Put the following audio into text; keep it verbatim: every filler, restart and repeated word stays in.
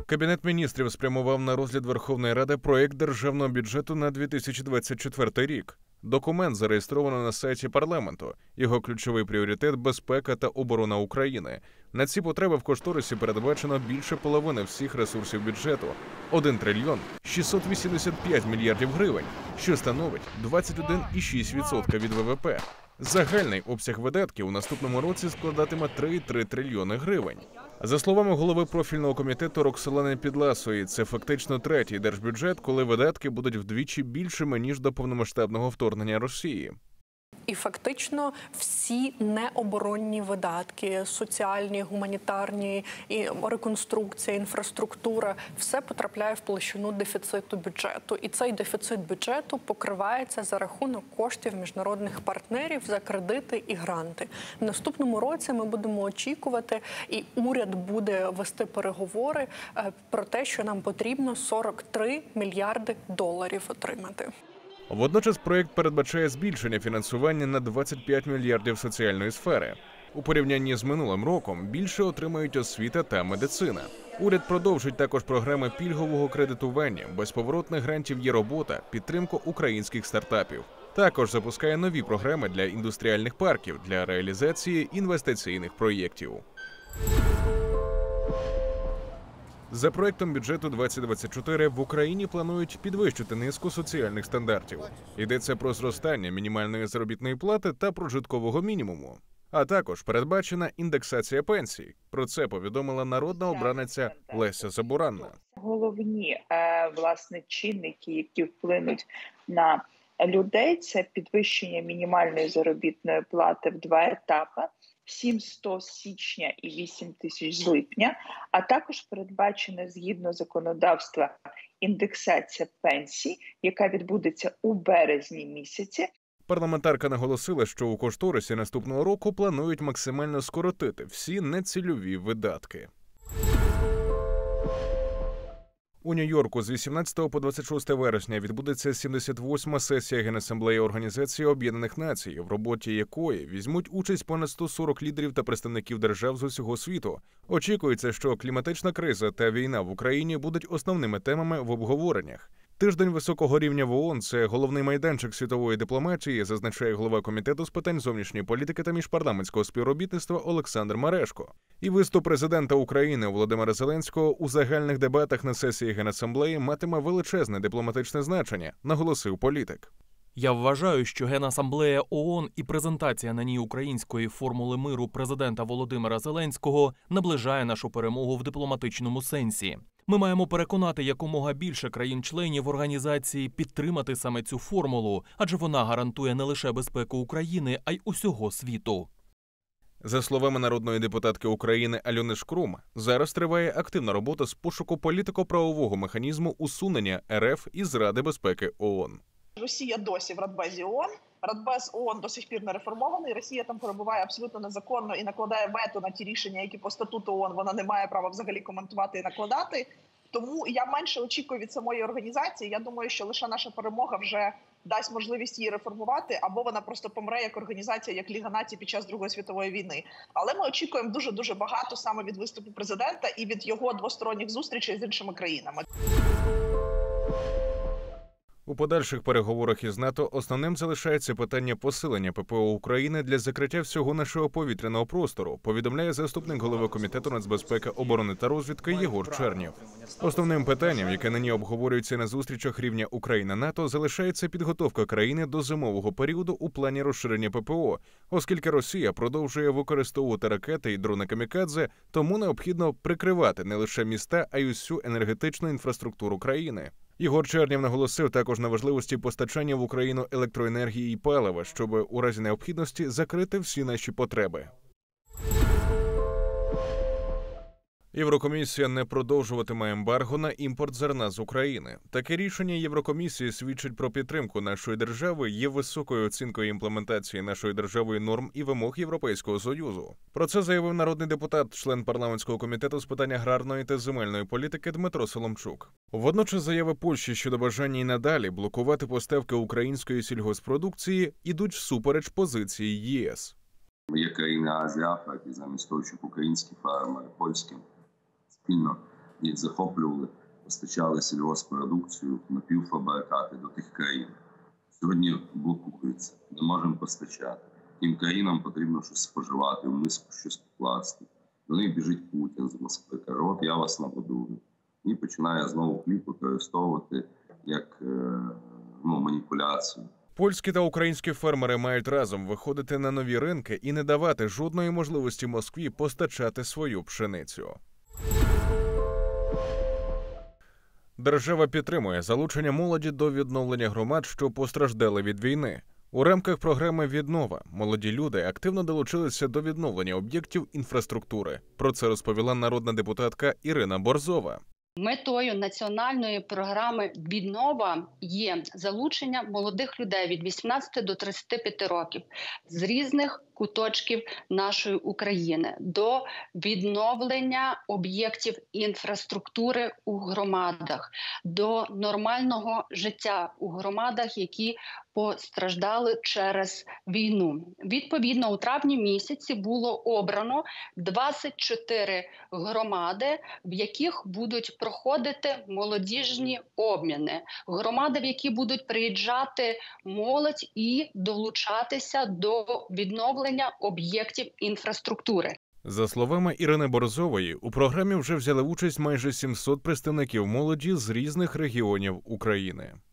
Кабінет міністрів спрямував на розгляд Верховної Ради проєкт державного бюджету на дві тисячі двадцять четвертий рік. Документ зареєстровано на сайті парламенту. Його ключовий пріоритет – безпека та оборона України. На ці потреби в кошторисі передбачено більше половини всіх ресурсів бюджету – один трильйон шістсот вісімдесят п'ять мільярдів гривень, що становить двадцять один цілих шість десятих відсотка від ВВП. Загальний обсяг видатків у наступному році складатиме три цілих три трильйони гривень. За словами голови профільного комітету Роксолани Підласої, це фактично третій держбюджет, коли видатки будуть вдвічі більшими, ніж до повномасштабного вторгнення Росії. І фактично всі необоронні видатки, соціальні, гуманітарні, і реконструкція, інфраструктура – все потрапляє в площину дефіциту бюджету. І цей дефіцит бюджету покривається за рахунок коштів міжнародних партнерів за кредити і гранти. В наступному році ми будемо очікувати, і уряд буде вести переговори про те, що нам потрібно сорок три мільярди доларів отримати. Водночас проєкт передбачає збільшення фінансування на двадцять п'ять мільярдів соціальної сфери. У порівнянні з минулим роком більше отримають освіта та медицина. Уряд продовжить також програми пільгового кредитування, безповоротних грантів «Є робота», підтримку українських стартапів. Також запускає нові програми для індустріальних парків для реалізації інвестиційних проєктів. За проектом бюджету двадцять двадцять чотири в Україні планують підвищити низку соціальних стандартів. Йдеться про зростання мінімальної заробітної плати та прожиткового мінімуму. А також передбачена індексація пенсій. Про це повідомила народна обраниця Леся Забуранна. Головні, власне, чинники, які вплинуть на людей, це підвищення мінімальної заробітної плати в два етапи. сімсот січня і вісім тисяч з липня, а також передбачена згідно законодавства індексація пенсій, яка відбудеться у березні місяці. Парламентарка наголосила, що у кошторисі наступного року планують максимально скоротити всі нецільові видатки. У Нью-Йорку з вісімнадцятого по двадцять шосте вересня відбудеться сімдесят восьма сесія Генасамблеї Організації Об'єднаних Націй, в роботі якої візьмуть участь понад сто сорок лідерів та представників держав з усього світу. Очікується, що кліматична криза та війна в Україні будуть основними темами в обговореннях. Тиждень високого рівня в ООН – це головний майданчик світової дипломатії, зазначає голова Комітету з питань зовнішньої політики та міжпарламентського співробітництва Олександр Мережко. І виступ президента України Володимира Зеленського у загальних дебатах на сесії Генасамблеї матиме величезне дипломатичне значення, наголосив політик. Я вважаю, що Генасамблея ООН і презентація на ній української формули миру президента Володимира Зеленського наближає нашу перемогу в дипломатичному сенсі. Ми маємо переконати якомога більше країн-членів організації підтримати саме цю формулу, адже вона гарантує не лише безпеку України, а й усього світу. За словами народної депутатки України Альони Шкрум, зараз триває активна робота з пошуку політико-правового механізму усунення РФ із Ради безпеки ООН. Росія досі в Радбезі ООН. Радбез ООН до сих пір не реформований. Росія там перебуває абсолютно незаконно і накладає вето на ті рішення, які по статуту ООН вона не має права взагалі коментувати і накладати. Тому я менше очікую від самої організації. Я думаю, що лише наша перемога вже дасть можливість її реформувати, або вона просто помре як організація, як Ліга націй під час Другої світової війни. Але ми очікуємо дуже-дуже багато саме від виступу президента і від його двосторонніх зустрічей з іншими країнами. У подальших переговорах із НАТО основним залишається питання посилення ППО України для закриття всього нашого повітряного простору, повідомляє заступник голови Комітету нацбезпеки, оборони та розвідки Єгор Чернєв. Основним питанням, яке нині обговорюється на зустрічах рівня Україна-НАТО, залишається підготовка країни до зимового періоду у плані розширення ППО, оскільки Росія продовжує використовувати ракети і дрони камікадзе, тому необхідно прикривати не лише міста, а й усю енергетичну інфраструктуру країни. Єгор Чернєв наголосив також на важливості постачання в Україну електроенергії і палива, щоб у разі необхідності закрити всі наші потреби. Єврокомісія не продовжуватиме ембарго на імпорт зерна з України. Таке рішення Єврокомісії свідчить про підтримку нашої держави, є високою оцінкою імплементації нашої державою норм і вимог Європейського Союзу. Про це заявив народний депутат, член парламентського комітету з питань аграрної та земельної політики Дмитро Соломчук. Водночас заяви Польщі щодо бажання і надалі блокувати поставки української сільгоспродукції ідуть всупереч позиції ЄС. Є країни Азії, Африки, замість того, щоб українські фермери, польські, спільно і захоплювали, постачали сільгоспродукцію, напівфабрикати до тих країн. Сьогодні блокується, не можемо постачати. Тим країнам потрібно щось споживати, в миску щось покласти. До них біжить Путін з Москви, каже, от я вас нагодую. І починає знову хліб використовувати як ну, маніпуляцію. Польські та українські фермери мають разом виходити на нові ринки і не давати жодної можливості Москві постачати свою пшеницю. Держава підтримує залучення молоді до відновлення громад, що постраждали від війни. У рамках програми «Віднова» молоді люди активно долучилися до відновлення об'єктів інфраструктури. Про це розповіла народна депутатка Ірина Борзова. Метою національної програми «Віднова» є залучення молодих людей від вісімнадцяти до тридцяти п'яти років з різних куточків нашої України до відновлення об'єктів інфраструктури у громадах, до нормального життя у громадах, які постраждали через війну. Відповідно, у травні місяці було обрано двадцять чотири громади, в яких будуть проходити молодіжні обміни. Громади, в які будуть приїжджати молодь і долучатися до відновлення об'єктів інфраструктури. За словами Ірини Борзової, у програмі вже взяли участь майже сімсот представників молоді з різних регіонів України.